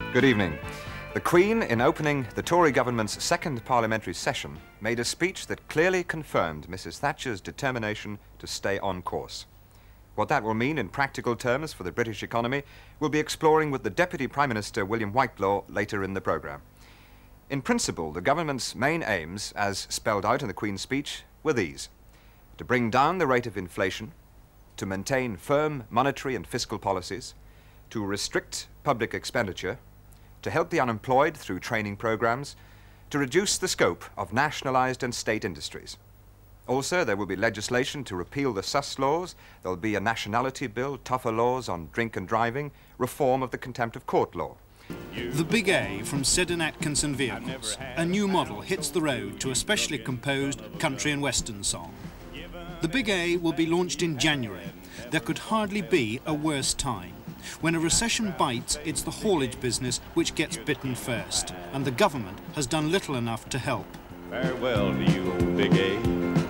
Good evening. The Queen, in opening the Tory government's second parliamentary session, made a speech that clearly confirmed Mrs Thatcher's determination to stay on course. What that will mean in practical terms for the British economy we'll be exploring with the Deputy Prime Minister William Whitelaw later in the programme. In principle, the government's main aims, as spelled out in the Queen's speech, were these: to bring down the rate of inflation, to maintain firm monetary and fiscal policies, to restrict public expenditure, to help the unemployed through training programmes, to reduce the scope of nationalised and state industries. Also, there will be legislation to repeal the sus laws, there will be a nationality bill, tougher laws on drink and driving, reform of the contempt of court law. The Big A from Seddon Atkinson Vehicles. A new model hits the road to a specially composed country and western song. The Big A will be launched in January. There could hardly be a worse time. When a recession bites, it's the haulage business which gets bitten first, and the government has done little enough to help. Farewell to you, Big A.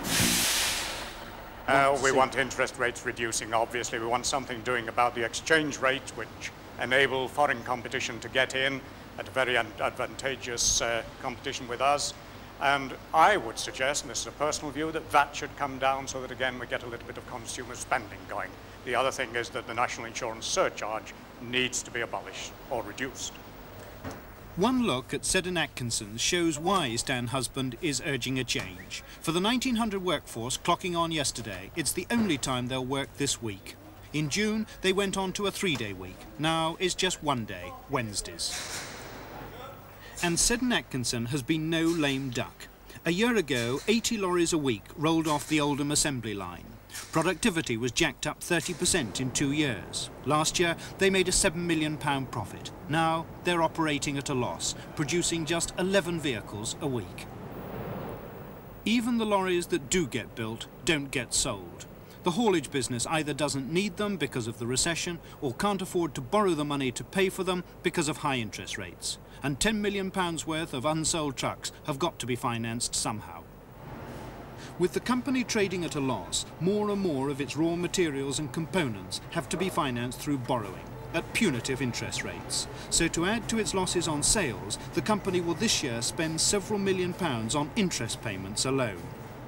We want interest rates reducing, obviously. We want something doing about the exchange rate, which enable foreign competition to get in at a very advantageous competition with us. And I would suggest, and this is a personal view, that VAT should come down so that, again, we get a little bit of consumer spending going. The other thing is that the national insurance surcharge needs to be abolished or reduced. One look at Seddon Atkinson shows why Stan Husband is urging a change. For the 1900 workforce clocking on yesterday, it's the only time they'll work this week. In June, they went on to a 3-day week. Now it's just one day, Wednesdays. And Seddon Atkinson has been no lame duck. A year ago, 80 lorries a week rolled off the Oldham assembly line. Productivity was jacked up 30% in 2 years. Last year, they made a £7 million profit. Now, they're operating at a loss, producing just 11 vehicles a week. Even the lorries that do get built don't get sold. The haulage business either doesn't need them because of the recession or can't afford to borrow the money to pay for them because of high interest rates. And £10 million worth of unsold trucks have got to be financed somehow. With the company trading at a loss, more and more of its raw materials and components have to be financed through borrowing, at punitive interest rates. So to add to its losses on sales, the company will this year spend several £1 million on interest payments alone.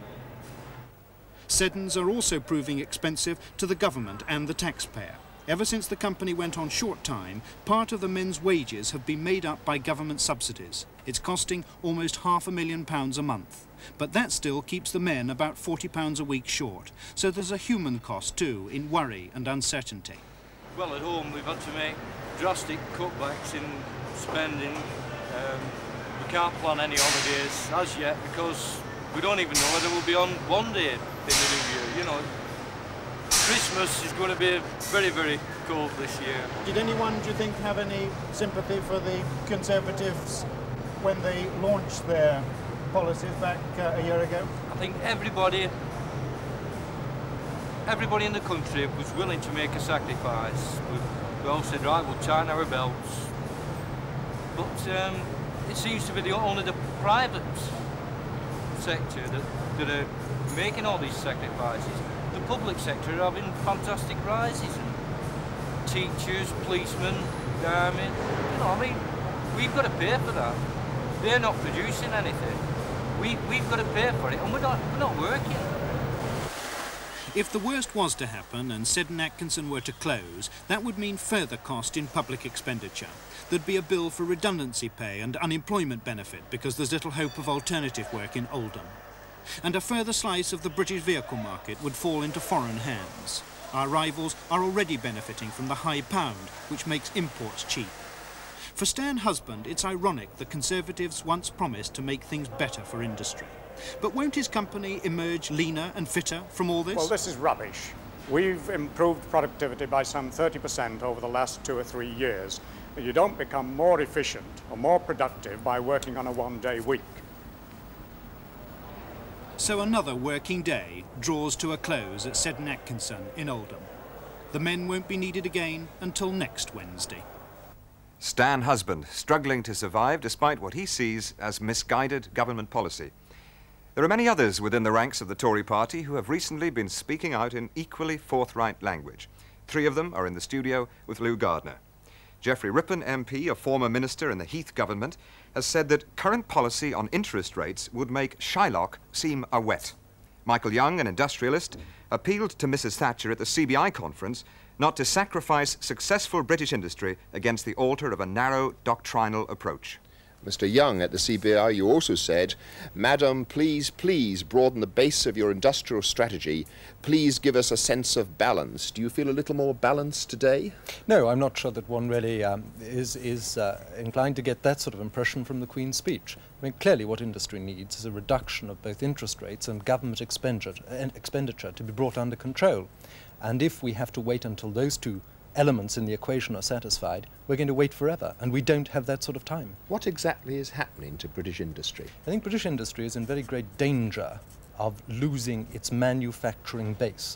Seddons are also proving expensive to the government and the taxpayer. Ever since the company went on short time, part of the men's wages have been made up by government subsidies. It's costing almost £500,000 a month. But that still keeps the men about £40 a week short. So there's a human cost too, in worry and uncertainty. Well, at home we've had to make drastic cutbacks in spending. We can't plan any holidays as yet because we don't even know whether we'll be on one day in the new year. You know, Christmas is going to be very, very cold this year. Did anyone, do you think, have any sympathy for the Conservatives when they launched their policies back a year ago? I think everybody in the country was willing to make a sacrifice. We all said, right, we'll tighten our belts. But it seems to be only the private sector that are making all these sacrifices. The public sector are having fantastic rises. And teachers, policemen, the army, you know, I mean, we've got to pay for that. They're not producing anything. We've got to pay for it, and we're not working. If the worst was to happen and Seddon Atkinson were to close, that would mean further cost in public expenditure. There'd be a bill for redundancy pay and unemployment benefit because there's little hope of alternative work in Oldham. And a further slice of the British vehicle market would fall into foreign hands. Our rivals are already benefiting from the high pound, which makes imports cheap. For Stan Husband, it's ironic the Conservatives once promised to make things better for industry. But won't his company emerge leaner and fitter from all this? Well, this is rubbish. We've improved productivity by some 30% over the last 2 or 3 years. You don't become more efficient or more productive by working on a one-day week. So another working day draws to a close at Seddon Atkinson in Oldham. The men won't be needed again until next Wednesday. Stan Husband, struggling to survive despite what he sees as misguided government policy. There are many others within the ranks of the Tory Party who have recently been speaking out in equally forthright language. 3 of them are in the studio with Lou Gardner. Geoffrey Rippon MP, a former minister in the Heath government, has said that current policy on interest rates would make Shylock seem a wet. Michael Young, an industrialist, appealed to Mrs Thatcher at the CBI conference not to sacrifice successful British industry against the altar of a narrow doctrinal approach. Mr. Young, at the CBI, you also said, "Madam, please broaden the base of your industrial strategy. Please give us a sense of balance." Do you feel a little more balanced today? No, I'm not sure that one really is inclined to get that sort of impression from the Queen's speech. I mean, clearly what industry needs is a reduction of both interest rates and government expenditure to be brought under control. And if we have to wait until those two elements in the equation are satisfied, we're going to wait forever, and we don't have that sort of time. What exactly is happening to British industry? I think British industry is in very great danger of losing its manufacturing base.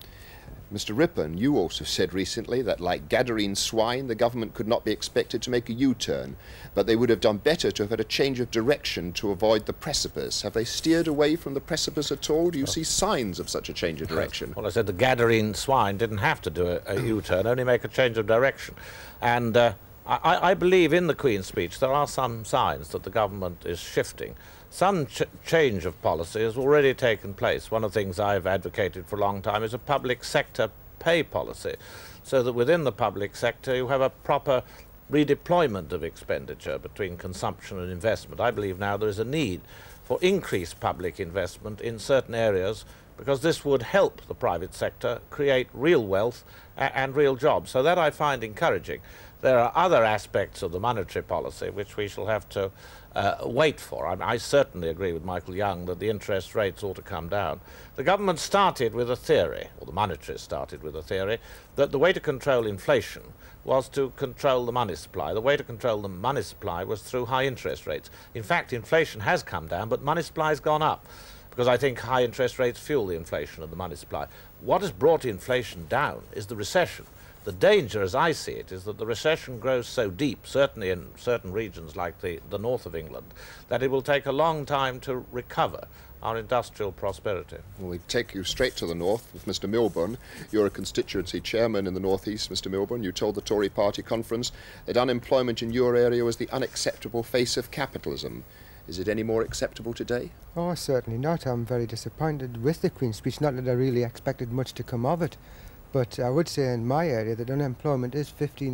Mr. Rippon, you also said recently that, like Gadarene swine, the government could not be expected to make a U-turn, but they would have done better to have had a change of direction to avoid the precipice. Have they steered away from the precipice at all? Do you see signs of such a change of direction? Well, I said the Gadarene swine didn't have to do a U-turn, only make a change of direction. And I believe in the Queen's speech there are some signs that the government is shifting. Some change of policy has already taken place. One of the things I've advocated for a long time is a public sector pay policy, so that within the public sector you have a proper redeployment of expenditure between consumption and investment. I believe now there is a need for increased public investment in certain areas, because this would help the private sector create real wealth and real jobs. So that I find encouraging. There are other aspects of the monetary policy which we shall have to wait for. I certainly agree with Michael Young that the interest rates ought to come down. The government started with a theory, or the monetarists started with a theory, that the way to control inflation was to control the money supply. The way to control the money supply was through high interest rates. In fact, inflation has come down, but money supply has gone up, because I think high interest rates fuel the inflation of the money supply. What has brought inflation down is the recession. The danger, as I see it, is that the recession grows so deep, certainly in certain regions like the north of England, that it will take a long time to recover our industrial prosperity. Well, we take you straight to the north with Mr. Milburn. You're a constituency chairman in the northeast, Mr. Milburn. You told the Tory Party conference that unemployment in your area was the unacceptable face of capitalism. Is it any more acceptable today? Oh, certainly not. I'm very disappointed with the Queen's speech. Not that I really expected much to come of it. But I would say in my area that unemployment is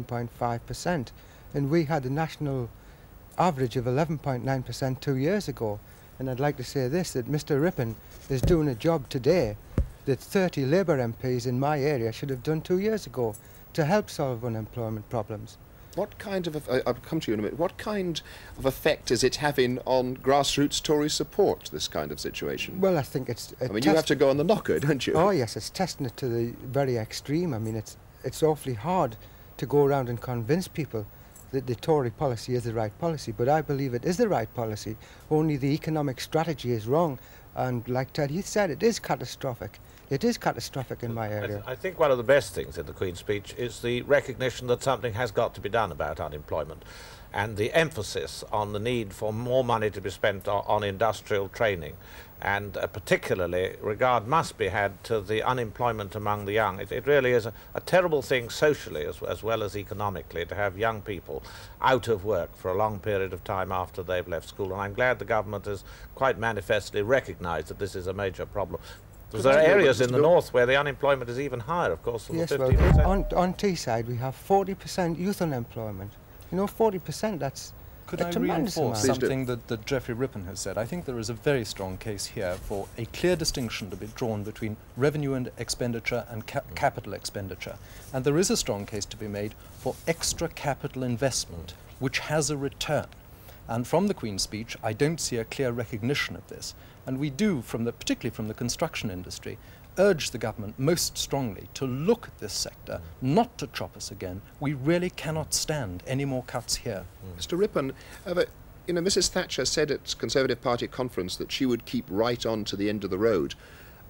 15.5%, and we had a national average of 11.9% 2 years ago. And I'd like to say this, that Mr. Rippon is doing a job today that 30 Labour MPs in my area should have done 2 years ago to help solve unemployment problems. What kind of, I'll come to you in a minute, what kind of effect is it having on grassroots Tory support, this kind of situation? Well, I think it's... I mean, you have to go on the knocker, don't you? Oh, yes, it's testing it to the very extreme. I mean, it's awfully hard to go around and convince people that the Tory policy is the right policy, but I believe it is the right policy, only the economic strategy is wrong, and like Ted Heath said, it is catastrophic. It is catastrophic in my area. I think one of the best things in the Queen's speech is the recognition that something has got to be done about unemployment, and the emphasis on the need for more money to be spent on industrial training, and particularly regard must be had to the unemployment among the young. It really is a terrible thing socially as well as economically to have young people out of work for a long period of time after they've left school, and I'm glad the government has quite manifestly recognised that this is a major problem. Because there are areas in the north where the unemployment is even higher, of course, than the 15%. Well, on Teesside we have 40% youth unemployment. You know, 40%, that's Could a I tremendous reinforce amount. something that Geoffrey Rippon has said? I think there is a very strong case here for a clear distinction to be drawn between revenue and expenditure and capital expenditure. And there is a strong case to be made for extra capital investment, which has a return. And from the Queen's speech, I don't see a clear recognition of this. And we do, particularly from the construction industry, urge the government most strongly to look at this sector, not to chop us again. We really cannot stand any more cuts here. Mr. Rippon, Mrs. Thatcher said at Conservative Party conference that she would keep right on to the end of the road.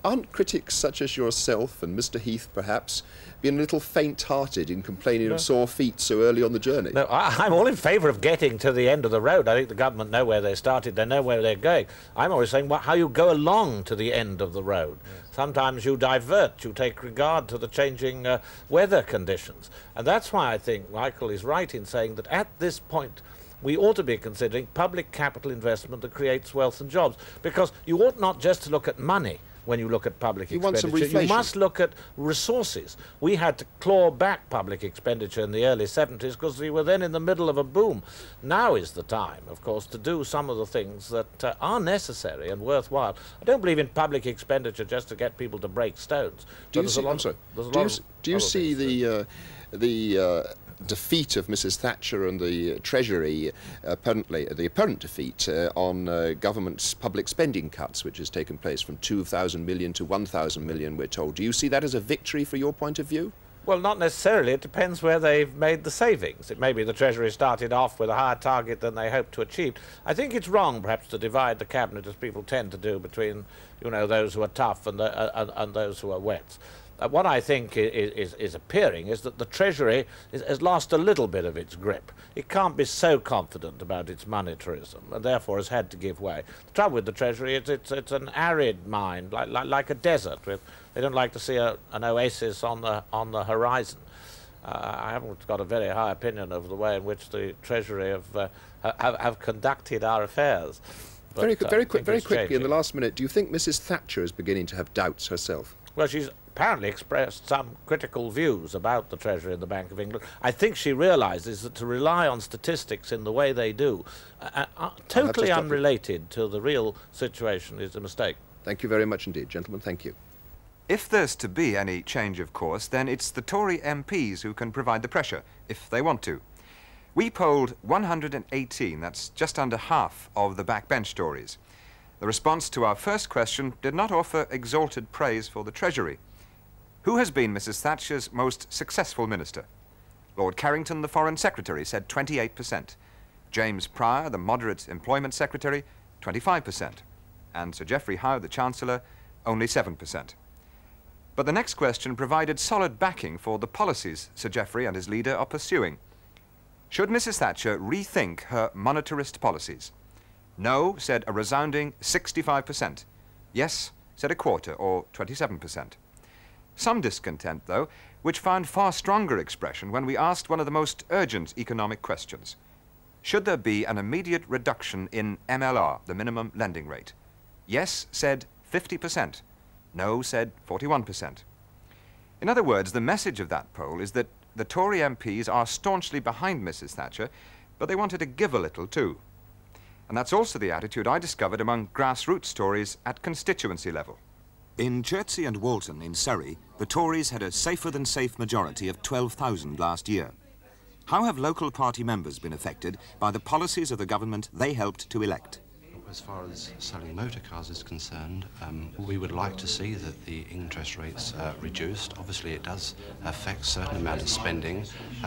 aren't critics such as yourself and Mr Heath perhaps being a little faint-hearted in complaining of sore feet so early on the journey? No, I'm all in favour of getting to the end of the road. I think the government know where they started, they know where they're going. I'm always saying how you go along to the end of the road. Yes. Sometimes you divert, you take regard to the changing weather conditions. And that's why I think Michael is right in saying that at this point we ought to be considering public capital investment that creates wealth and jobs, because you ought not just to look at money when you look at public expenditure. You must look at resources. We had to claw back public expenditure in the early 70s because we were then in the middle of a boom. Now is the time, of course, to do some of the things that are necessary and worthwhile. I don't believe in public expenditure just to get people to break stones. Do you see the defeat of Mrs Thatcher and the Treasury, apparently the apparent defeat on government's public spending cuts, which has taken place from 2,000 million to 1,000 million, we're told. Do you see that as a victory for your point of view? Well, not necessarily. It depends where they've made the savings. It may be the Treasury started off with a higher target than they hoped to achieve. I think it's wrong, perhaps, to divide the Cabinet, as people tend to do, between, you know, those who are tough and those who are wets. What I think is appearing is that the Treasury has lost a little bit of its grip. It can't be so confident about its monetarism, and therefore has had to give way. The trouble with the Treasury is it's an arid mind, like a desert. They don't like to see an oasis on the horizon. I haven't got a very high opinion of the way in which the Treasury have conducted our affairs. But, very quickly, in the last minute, do you think Mrs Thatcher is beginning to have doubts herself? Well, she's apparently expressed some critical views about the Treasury and the Bank of England. I think she realises that to rely on statistics in the way they do, totally unrelated to the real situation, is a mistake. Thank you very much indeed, gentlemen. Thank you. If there's to be any change of course, then it's the Tory MPs who can provide the pressure, if they want to. We polled 118, that's just under half of the backbench Tories. The response to our first question did not offer exalted praise for the Treasury. Who has been Mrs Thatcher's most successful minister? Lord Carrington, the Foreign Secretary, said 28%. James Pryor, the Moderate Employment Secretary, 25%. And Sir Geoffrey Howe, the Chancellor, only 7%. But the next question provided solid backing for the policies Sir Geoffrey and his leader are pursuing. Should Mrs Thatcher rethink her monetarist policies? No, said a resounding 65%. Yes, said a quarter, or 27%. Some discontent, though, which found far stronger expression when we asked one of the most urgent economic questions. Should there be an immediate reduction in MLR, the minimum lending rate? Yes, said 50%. No, said 41%. In other words, the message of that poll is that the Tory MPs are staunchly behind Mrs Thatcher, but they wanted to give a little too. And that's also the attitude I discovered among grassroots Tories at constituency level. In Chertsey and Walton in Surrey, the Tories had a safer-than-safe majority of 12,000 last year. How have local party members been affected by the policies of the government they helped to elect? As far as selling motor cars is concerned, we would like to see that the interest rates reduced. Obviously, it does affect a certain amount of spending.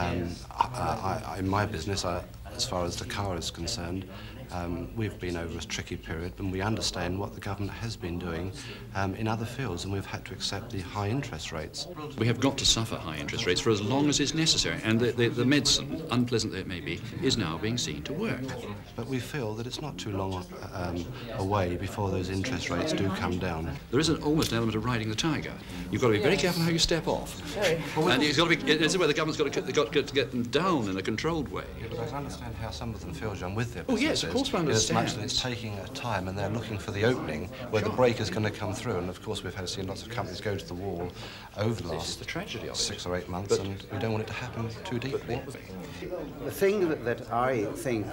In my business, as far as the car is concerned, we've been over a tricky period, and we understand what the government has been doing in other fields, and we've had to accept the high interest rates. We have got to suffer high interest rates for as long as is necessary, and the medicine, unpleasant though it may be, is now being seen to work. But we feel that it's not too long away before those interest rates do come down. There is almost an element of riding the tiger. You've got to be very careful how you step off. And it's got to be, this is where the government's got to get them down in a controlled way. Yeah, but I can understand how some of them feel, John, with their businesses. Oh yes, of course I understand. As much as it's taking time and they're looking for the opening where the break is going to come through. And of course we've had seen lots of companies go to the wall over the last 6 or 8 months, and we don't want it to happen too deeply. The thing that I think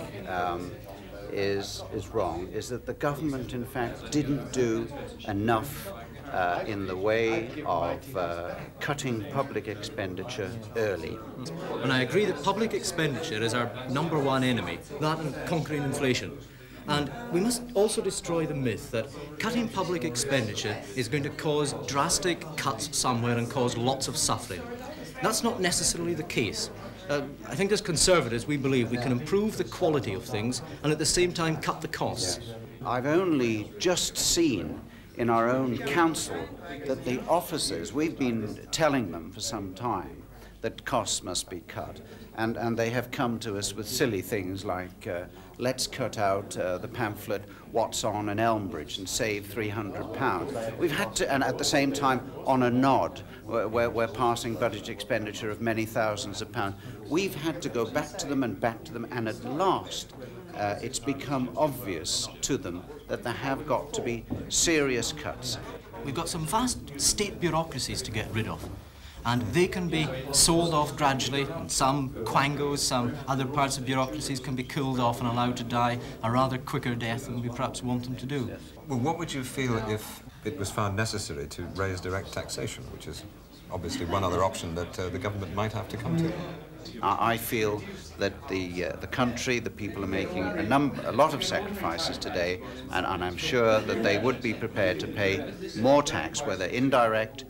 is wrong is that the government in fact didn't do enough in the way of cutting public expenditure early. And I agree that public expenditure is our #1 enemy, that and conquering inflation. And we must also destroy the myth that cutting public expenditure is going to cause drastic cuts somewhere and cause lots of suffering. That's not necessarily the case. I think as Conservatives we believe we can improve the quality of things and at the same time cut the costs. I've only just seen in our own council that the officers, we've been telling them for some time that costs must be cut, and they have come to us with silly things like let's cut out the pamphlet What's On in Elmbridge and save £300. We've had to, and at the same time, on a nod, we're passing budget expenditure of many thousands of pounds. We've had to go back to them, and at last it's become obvious to them that there have got to be serious cuts. We've got some vast state bureaucracies to get rid of, and they can be sold off gradually, and some quangos, some other parts of bureaucracies can be cooled off and allowed to die a rather quicker death than we perhaps want them to do. Well, what would you feel if it was found necessary to raise direct taxation, which is obviously one other option that the government might have to come to? I feel that the country, the people are making a lot of sacrifices today, and I'm sure that they would be prepared to pay more tax, whether indirect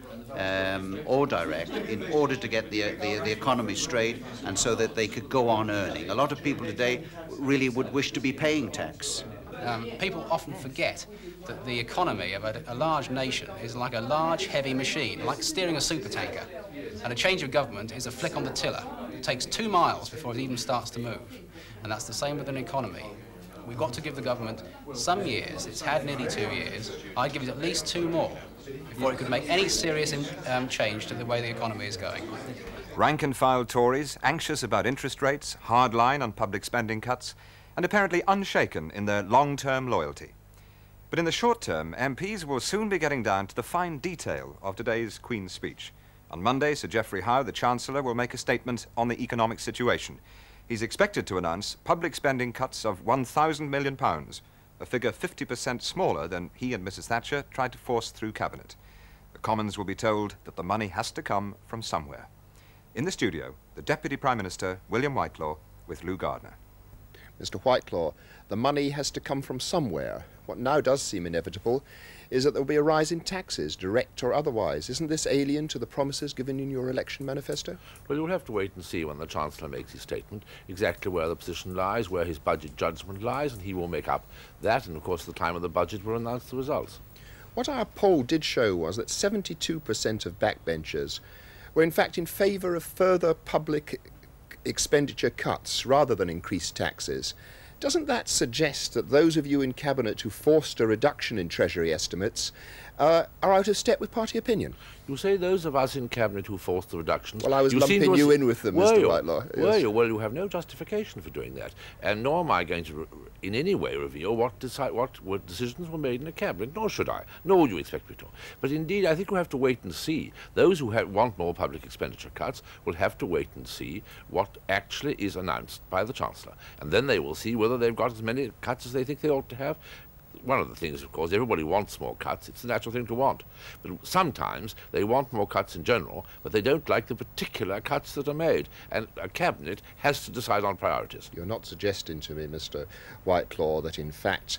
or direct, in order to get the economy straight and so that they could go on earning. A lot of people today really would wish to be paying tax. People often forget that the economy of a large nation is like a large, heavy machine, like steering a supertanker. And a change of government is a flick on the tiller. It takes 2 miles before it even starts to move. And that's the same with an economy. We've got to give the government some years. It's had nearly 2 years. I'd give it at least 2 more before it could make any serious change to the way the economy is going. Rank-and-file Tories, anxious about interest rates, hard line on public spending cuts, and apparently unshaken in their long-term loyalty. But in the short term, MPs will soon be getting down to the fine detail of today's Queen's speech. On Monday, Sir Geoffrey Howe, the Chancellor, will make a statement on the economic situation. He's expected to announce public spending cuts of £1,000 million, a figure 50% smaller than he and Mrs Thatcher tried to force through Cabinet. The Commons will be told that the money has to come from somewhere. In the studio, the Deputy Prime Minister, William Whitelaw, with Lou Gardner. Mr. Whitelaw, the money has to come from somewhere. What now does seem inevitable is that there will be a rise in taxes, direct or otherwise. Isn't this alien to the promises given in your election manifesto? Well, you'll have to wait and see when the Chancellor makes his statement exactly where the position lies, where his budget judgment lies, and he will make up that, and of course at the time of the budget will announce the results. What our poll did show was that 72% of backbenchers were in fact in favour of further public expenditure cuts rather than increased taxes. Doesn't that suggest that those of you in Cabinet who forced a reduction in Treasury estimates are out of step with party opinion? You say those of us in Cabinet who forced the reduction. Well, I was lumping you in with them, Mr. Whitelaw. Yes. Were you? Well, you have no justification for doing that, and nor am I going to in any way reveal what decisions were made in the Cabinet, nor should I, nor would you expect me to. But indeed, I think we'll have to wait and see. Those who want more public expenditure cuts will have to wait and see what actually is announced by the Chancellor, and then they will see whether they've got as many cuts as they think they ought to have. One of the things, of course, everybody wants more cuts. It's the natural thing to want. But sometimes they want more cuts in general, but they don't like the particular cuts that are made. And a Cabinet has to decide on priorities. You're not suggesting to me, Mr. Whitelaw, that in fact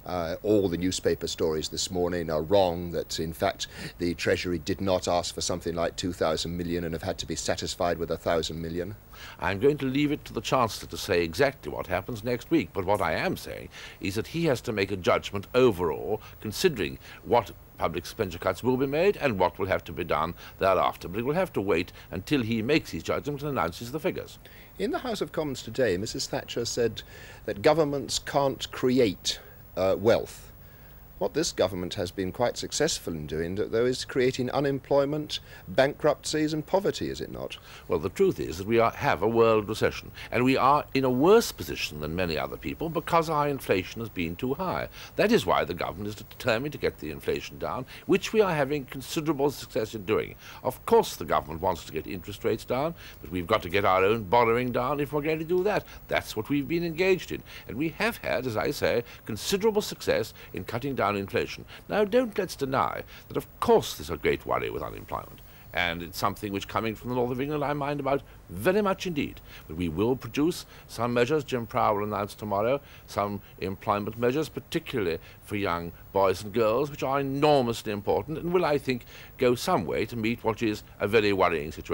all the newspaper stories this morning are wrong, that in fact the Treasury did not ask for something like 2,000 million and have had to be satisfied with 1,000 million? I'm going to leave it to the Chancellor to say exactly what happens next week, but what I am saying is that he has to make a judgment overall, considering what public expenditure cuts will be made and what will have to be done thereafter. But it will have to wait until he makes his judgment and announces the figures. In the House of Commons today, Mrs Thatcher said that governments can't create wealth. What this government has been quite successful in doing, though, is creating unemployment, bankruptcies and poverty, is it not? Well, the truth is that we have a world recession, and we are in a worse position than many other people because our inflation has been too high. That is why the government is determined to get the inflation down, which we are having considerable success in doing. Of course the government wants to get interest rates down, but we've got to get our own borrowing down if we're going to do that. That's what we've been engaged in. And we have had, as I say, considerable success in cutting down inflation. Now, don't let's deny that of course there's a great worry with unemployment, and it's something which, coming from the north of England, I mind about very much indeed. But we will produce some measures, Jim Prow will announce tomorrow, some employment measures, particularly for young boys and girls, which are enormously important and will, I think, go some way to meet what is a very worrying situation.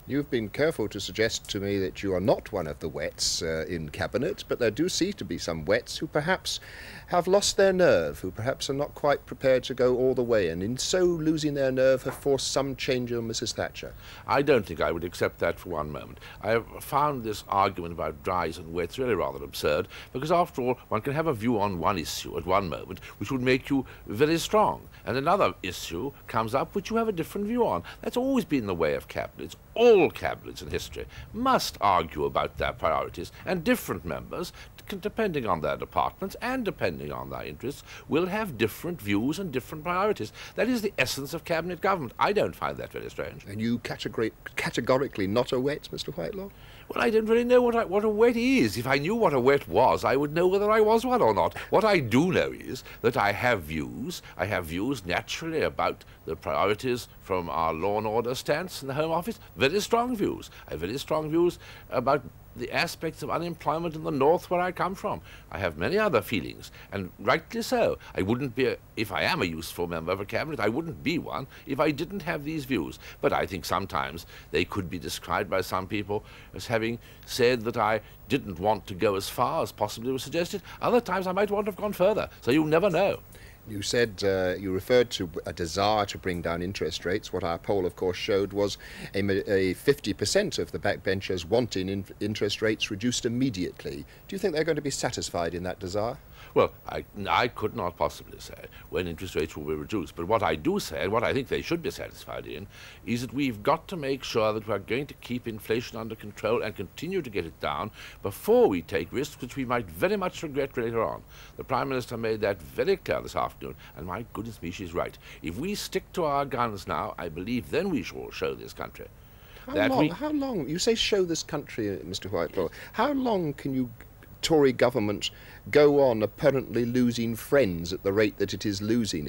You've been careful to suggest to me that you are not one of the wets in Cabinet, but there do seem to be some wets who perhaps have lost their nerve, who perhaps are not quite prepared to go all the way, and in so losing their nerve have forced some change on Mrs Thatcher. I don't think I would accept that for one moment. I have found this argument about dries and wets really rather absurd, because after all, one can have a view on one issue at one moment which would make you very strong, and another issue comes up which you have a different view on. That's always been the way of cabinets. All cabinets in history must argue about their priorities, and different members, depending on their departments and depending on their interests, will have different views and different priorities. That is the essence of cabinet government. I don't find that very strange. And you categorically not a wet, Mr Whitelaw? Well, I don't really know what a wet is. If I knew what a wet was, I would know whether I was one or not. What I do know is that I have views. I have views, naturally, about the priorities from our law and order stance in the Home Office. Very strong views. I have very strong views about the aspects of unemployment in the north where I come from. I have many other feelings, and rightly so. I wouldn't be, if I am a useful member of a cabinet, I wouldn't be one if I didn't have these views. But I think sometimes they could be described by some people as having said that I didn't want to go as far as possibly was suggested. Other times I might want to have gone further, so you'll never know. You said, you referred to a desire to bring down interest rates. What our poll, of course, showed was a 50% of the backbenchers wanting interest rates reduced immediately. Do you think they're going to be satisfied in that desire? Well, I could not possibly say when interest rates will be reduced, but what I do say, and what I think they should be satisfied in, is that we've got to make sure that we're going to keep inflation under control and continue to get it down before we take risks which we might very much regret later on. The Prime Minister made that very clear this afternoon, and my goodness me, she's right. If we stick to our guns now, I believe then we shall show this country. How long? You say show this country, Mr Whitelaw. How long can you Tory government go on apparently losing friends at the rate that it is losing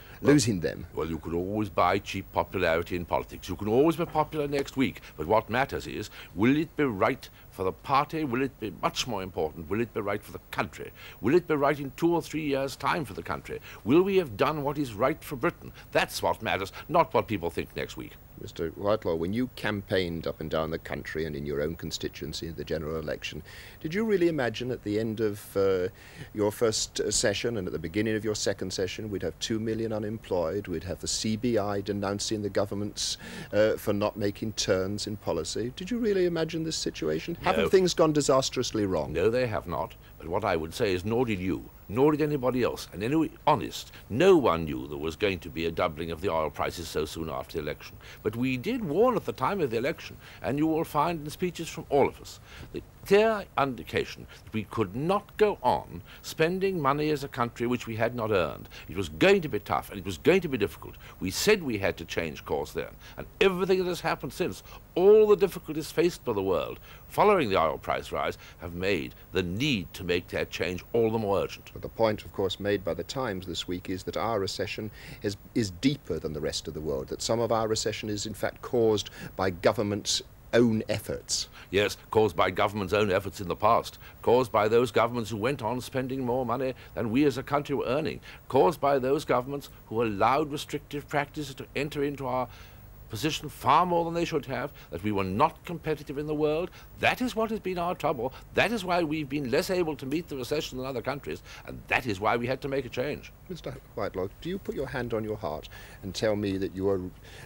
them? Well, you could always buy cheap popularity in politics. You can always be popular next week, but what matters is, will it be right for the party? Will it be, much more important, will it be right for the country? Will it be right in 2 or 3 years' time for the country? Will we have done what is right for Britain? That's what matters, not what people think next week. Mr Whitelaw, when you campaigned up and down the country and in your own constituency in the general election, did you really imagine at the end of your first session and at the beginning of your second session we'd have 2 million unemployed, we'd have the CBI denouncing the governments for not making turns in policy? Did you really imagine this situation? No. Haven't things gone disastrously wrong? No, they have not. But what I would say is, nor did you, nor did anybody else, and anyway, honest, no one knew there was going to be a doubling of the oil prices so soon after the election. But we did warn at the time of the election, and you will find in speeches from all of us the clear indication that we could not go on spending money as a country which we had not earned. It was going to be tough, and it was going to be difficult. We said we had to change course then, and everything that has happened since, all the difficulties faced by the world following the oil price rise, have made the need to make that change all the more urgent. But the point, of course, made by the Times this week is that our recession is deeper than the rest of the world, that some of our recession is in fact caused by government's own efforts. Yes, caused by government's own efforts in the past, caused by those governments who went on spending more money than we as a country were earning, caused by those governments who allowed restrictive practices to enter into our position far more than they should have, that we were not competitive in the world. That is what has been our trouble. That is why we've been less able to meet the recession than other countries, and that is why we had to make a change. Mr Whitelaw, do you put your hand on your heart and tell me that you are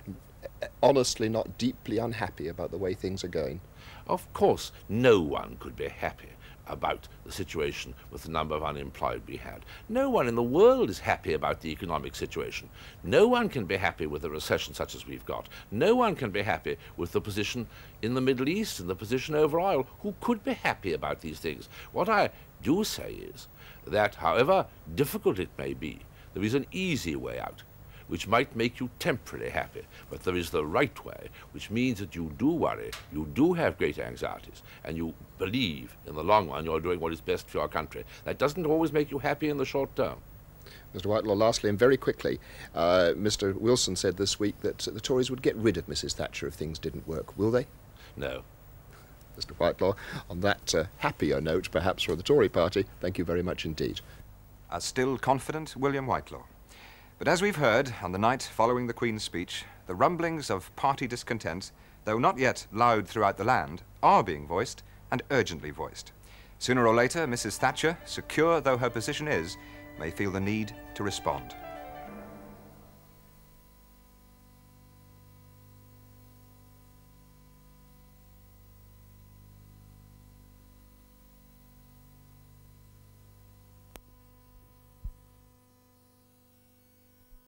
honestly not deeply unhappy about the way things are going? Of course, no one could be happy about the situation with the number of unemployed we had. No one in the world is happy about the economic situation. No one can be happy with a recession such as we've got. No one can be happy with the position in the Middle East and the position over oil. Who could be happy about these things? What I do say is that, however difficult it may be, there is an easy way out, which might make you temporarily happy, but there is the right way, which means that you do worry, you do have great anxieties, and you believe in the long run you're doing what is best for your country. That doesn't always make you happy in the short term. Mr Whitelaw, lastly and very quickly, Mr Wilson said this week that the Tories would get rid of Mrs Thatcher if things didn't work. Will they? No. Mr Whitelaw, on that happier note perhaps for the Tory party, thank you very much indeed. A still confident William Whitelaw. But as we've heard, on the night following the Queen's speech, the rumblings of party discontent, though not yet loud throughout the land, are being voiced and urgently voiced. Sooner or later, Mrs Thatcher, secure though her position is, may feel the need to respond.